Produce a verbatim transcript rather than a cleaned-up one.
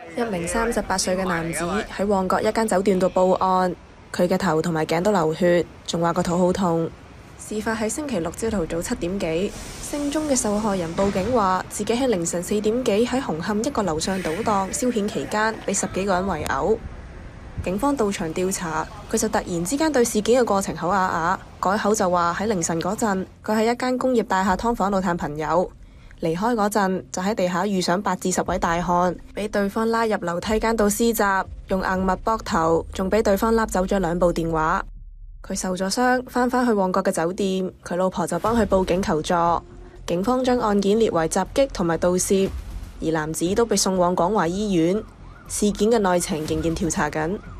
一名三十八歲嘅男子喺旺角一間酒店度報案，佢嘅頭同埋頸都流血，仲話個肚好痛。事發喺星期六朝頭早七點幾，姓鍾嘅受害人報警話，自己喺凌晨四點幾喺紅磡一個樓上賭檔消遣期間，俾十幾個人圍毆。警方到場調查，佢就突然之間對事件嘅過程口啞啞，改口就話喺凌晨嗰陣，佢喺一間工業大廈劏房度探朋友。離開嗰陣就喺地下遇上八至十位大漢，俾對方拉入樓梯間度施襲，用硬物搏頭，仲俾對方拉走咗兩部電話。佢受咗傷，返返去旺角嘅酒店，佢老婆就幫佢報警求助。警方將案件列為襲擊同埋盜竊，而男子都被送往廣華醫院。事件嘅內情仍然調查緊。